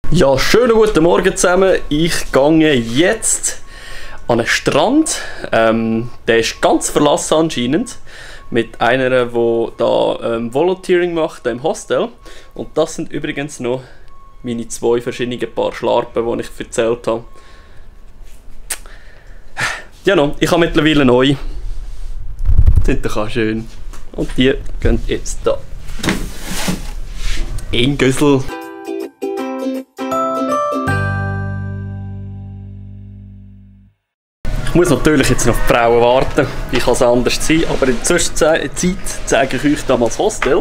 Ja, schönen guten Morgen zusammen. Ich gehe jetzt an einen Strand. Der ist ganz verlassen anscheinend. Mit einer, die da Volunteering macht im Hostel. Und das sind übrigens noch meine zwei verschiedenen Paar Schlarpen, die ich erzählt habe. Ja, no, ich habe mittlerweile neu. Sind doch auch schön. Und die gehen jetzt da in Güssel. Ich muss natürlich jetzt noch auf die Frauen warten, wie kann es anders sein, aber in der Zwischenzeit zeige ich euch damals das Hostel.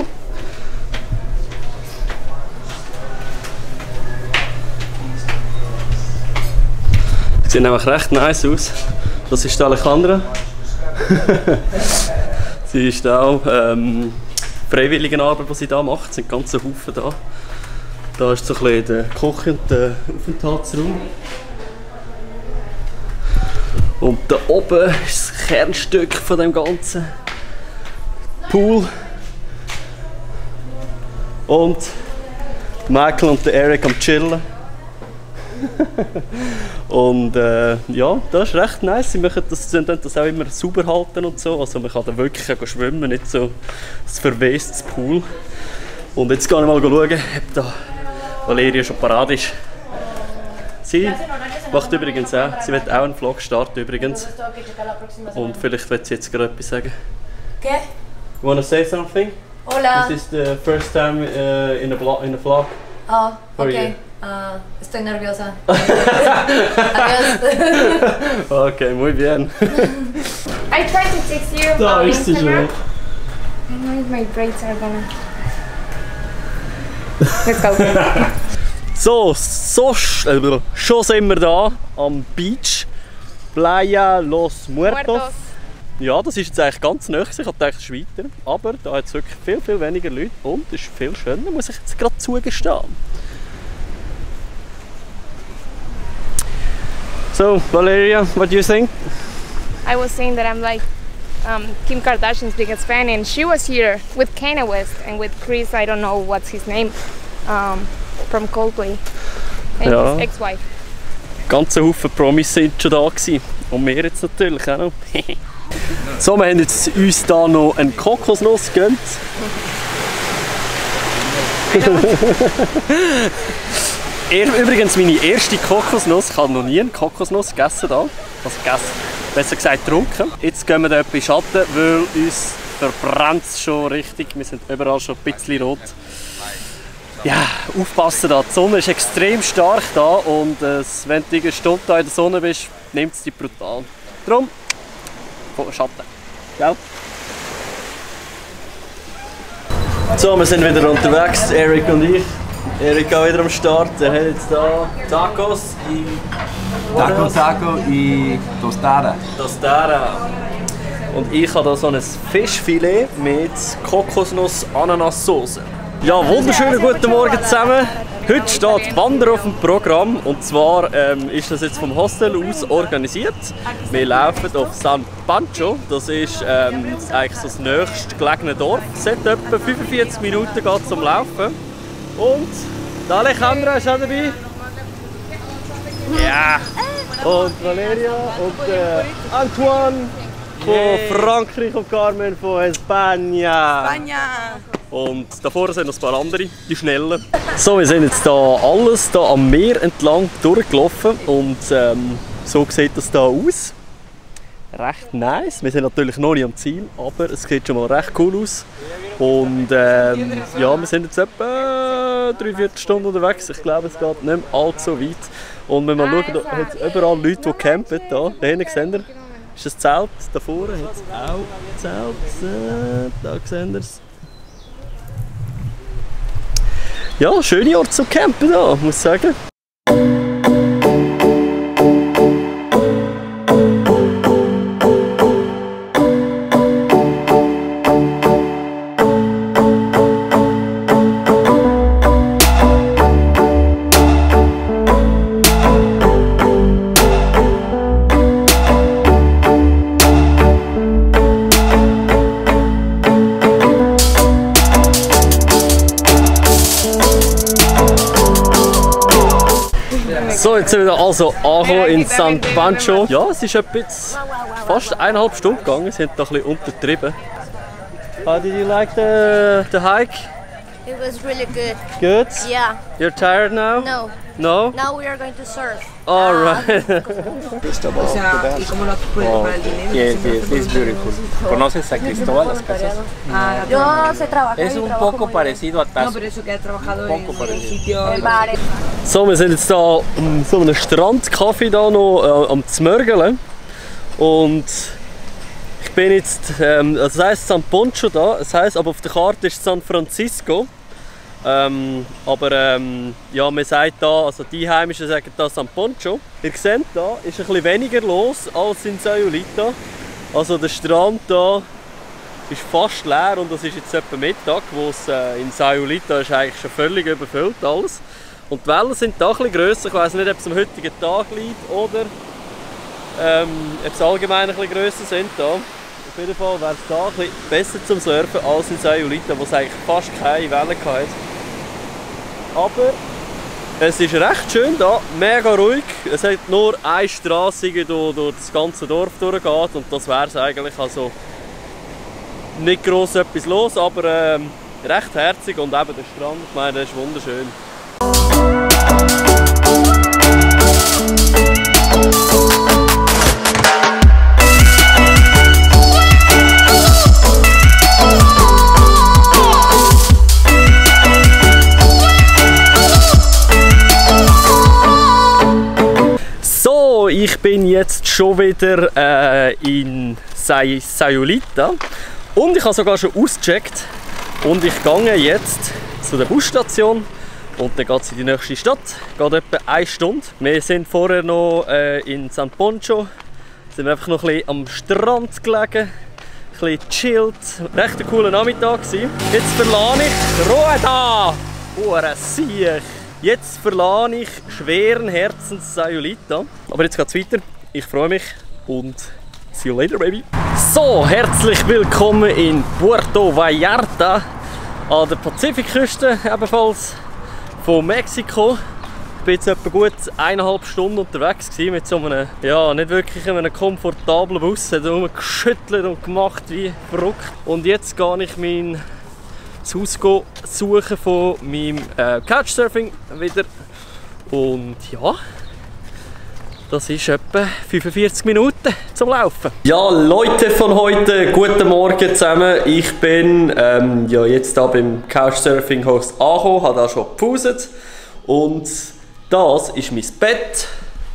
Sieht nämlich recht nice aus. Das ist Alejandra. Sie ist auch Freiwilligenarbeit, die sie da macht. Es sind ganze Haufen da. Da ist so ein bisschen der Küche und der Aufenthaltsraum. Und da oben ist das Kernstück von dem ganzen Pool. Und Michael und der Eric am Chillen. Und ja, das ist recht nice. Sie machen das auch immer sauber halten und so. Also man kann da wirklich schwimmen, nicht so ein verwestes Pool. Und jetzt gehe ich mal schauen, ob da Valeria schon parat ist. Sie macht übrigens auch, sie wird auch einen Vlog starten übrigens. Und vielleicht wird sie jetzt gerade etwas sagen. ¿Qué? You wanna say something? Hola. This is the first time in a vlog. Oh, okay. Estoy nerviosa. Adiós. Okay, muy bien. I tried to text you Da on ist sie schon. Instagram. I don't know if my braids are gonna... Let's go. Schon sind wir da am Beach. Playa Los Muertos. Ja, das ist jetzt eigentlich ganz nahe. Ich habe gedacht, es ist weiter. Aber da hat es wirklich viel weniger Leute. Und es ist viel schöner, muss ich jetzt gerade zugestehen. So, Valeria, what do you think? I was saying that I'm like Kim Kardashian's biggest fan, and she was here with Kanye West and with Chris, I don't know what's his name, from Coldplay, and Ja. his ex-wife. Ganze Haufen Promis sind schon da gewesen. Und wir jetzt natürlich auch noch. So, wir haben jetzt uns hier noch eine Kokosnuss gegönnt. Übrigens meine erste Kokosnuss. Ich habe noch nie eine Kokosnuss gegessen da. Also gegessen, besser gesagt getrunken. Jetzt gehen wir da etwas in Schatten, weil uns verbrennt es schon richtig. Wir sind überall schon ein bisschen rot. Ja, aufpassen da. Die Sonne ist extrem stark da und wenn du eine Stunde da in der Sonne bist, nimmt es dich brutal. Darum, Schatten. Gell? So, wir sind wieder unterwegs, Eric und ich. Eric auch wieder am Start. Er hat jetzt hier Tacos Taco y tostada. Tostada. Und ich habe hier so ein Fischfilet mit Kokosnuss-Ananas-Soße. Ja, wunderschönen guten Morgen zusammen. Heute steht Wandern auf dem Programm und zwar ist das jetzt vom Hostel aus organisiert. Wir laufen auf San Pancho, das ist eigentlich so das nächst gelegene Dorf. Es hat etwa 45 Minuten geht zum Laufen. Und der Alejandra ist auch dabei. Ja! Und Valeria und Antoine von Frankreich und Carmen von España. Und davor sind noch ein paar andere, die Schnellen. So, wir sind jetzt hier alles hier am Meer entlang durchgelaufen und so sieht das hier aus. Recht nice. Wir sind natürlich noch nicht am Ziel, aber es sieht schon mal recht cool aus. Und ja, wir sind jetzt etwa 3/4 Stunden unterwegs. Ich glaube, es geht nicht mehr allzu weit. Und wenn wir mal schauen, da hat es überall Leute, die campen. Da hinten seht ihr, ist ein Zelt. Da vorne hat es auch ein Zelt. Da seht ihr es. Ja, schöne Ort zum Campen da, muss ich sagen. So, jetzt sind wir also angekommen in San Pancho. Ja, es ist etwas fast 1,5 Stunden gegangen. Sie haben da ein bisschen untertrieben. How did you like the hike? It was really good. Good? Yeah. You're tired now? No. No? Now we are going to surf. All right. Yes, yes, it's beautiful. ¿Conoces San Cristóbal, las casas? Yo sé trabajar. Es un poco parecido a Tazo. So, wir sind jetzt hier an so einem Strandcafé da noch am Zmörgeln. Und ich bin jetzt, das heisst San Pancho da, das heisst, aber auf der Karte ist San Francisco. Ja, man sagt da, also die Heimischen sagen da San Pancho. Ihr seht, da ist ein bisschen weniger los als in Sayulita. Also der Strand da ist fast leer und das ist jetzt etwa Mittag, wo es in Sayulita ist eigentlich schon völlig überfüllt alles. Und die Wellen sind da ein bisschen grösser. Ich weiss nicht, ob es am heutigen Tag liegt oder ob es allgemein ein bisschen grösser sind da. Auf jeden Fall wäre es da ein bisschen besser zum Surfen als in Sayulita, wo es eigentlich fast keine Wellen hatte. Aber es ist recht schön da, mega ruhig. Es hat nur eine Straße, die durch das ganze Dorf durchgeht und das wäre es eigentlich. Also nicht gross etwas los, aber recht herzig und eben der Strand, ich meine, der ist wunderschön. So, ich bin jetzt schon wieder in Sayulita und ich habe sogar schon ausgecheckt und ich gehe jetzt zu der Busstation und dann geht es in die nächste Stadt, geht etwa 1 Stunde. Wir sind vorher noch in San Pancho, sind einfach noch ein bisschen am Strand gelegen, ein bisschen chillt, recht ein cooler Nachmittag gewesen. Jetzt verlasse ich Ruhe da, Siech. Jetzt verlasse ich schweren Herzens Sayulita. Aber jetzt geht es weiter. Ich freue mich und see you later, baby. So, herzlich willkommen in Puerto Vallarta an der Pazifikküste, ebenfalls von Mexiko. Ich bin jetzt etwa gut 1,5 Stunden unterwegs gewesen mit so einem, ja, nicht wirklich einem komfortablen Bus. Er hat rumgeschüttelt und gemacht wie verrückt. Und jetzt gehe ich das Haus suchen von meinem Couchsurfing wieder. Und ja, das ist etwa 45 Minuten zum Laufen. Ja, Leute von heute, guten Morgen zusammen. Ich bin ja, jetzt hier beim Couchsurfing-Host angekommen, habe da schon gepauset. Und das ist mein Bett.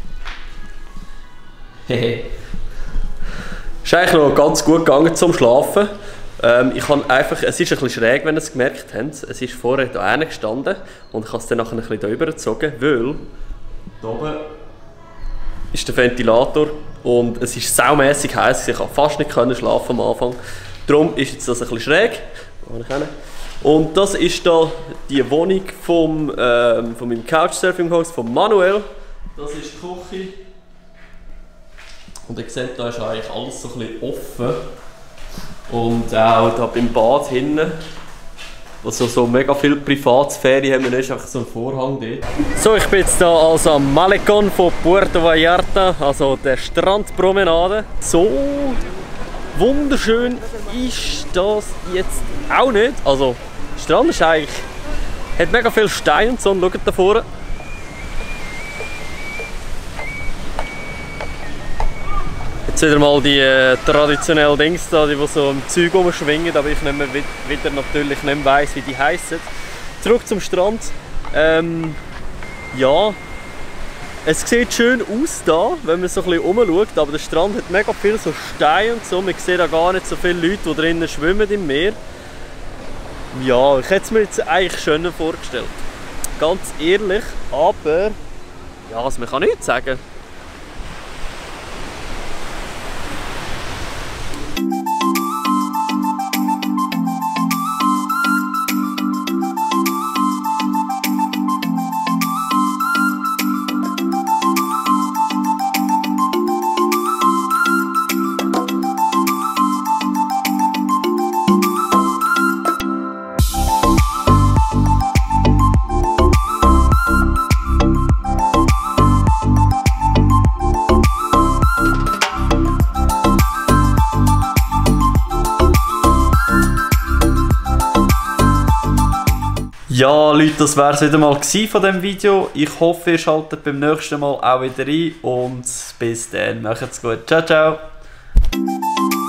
Hehe. Ist eigentlich noch ganz gut gegangen zum Schlafen. Ich habe einfach, es ist ein bisschen schräg, wenn ihr es gemerkt habt. Es ist vorher hier gestanden und ich habe es dann nachher ein bisschen hier rübergezogen, weil hier oben ist der Ventilator und es ist saumässig heiß. Ich konnte fast nicht schlafen am Anfang. Darum ist jetzt das ein bisschen schräg. Und das ist da die Wohnung von meinem Couchsurfing-Host, von Manuel. Das ist die Küche. Und ihr seht, da ist eigentlich alles so ein bisschen offen. Und auch da beim Bad hinten, also so mega viel Privatsphäre haben wir nicht, einfach so einen Vorhang dort. So, ich bin jetzt hier also am Malecón von Puerto Vallarta, also der Strandpromenade. So wunderschön ist das jetzt auch nicht. Also der Strand ist eigentlich, hat mega viel Steine und so, und schaut da vorne. Jetzt wieder mal die traditionellen Dings da, die so im Zeug rumschwingen, aber ich nicht mehr, wieder natürlich nicht mehr weiss, wie die heissen. Zurück zum Strand. Ja, es sieht schön aus da, wenn man so ein bisschen rumschaut, aber der Strand hat mega viel so Steine und so. Man sieht da gar nicht so viele Leute, die drinnen schwimmen im Meer. Ja, ich hätte es mir jetzt eigentlich schöner vorgestellt. Ganz ehrlich, aber ja, also man kann nichts sagen. Ja, Leute, das wäre es wieder mal von diesem Video. Ich hoffe, ihr schaltet beim nächsten Mal auch wieder ein und bis dann. Macht's gut. Ciao, ciao.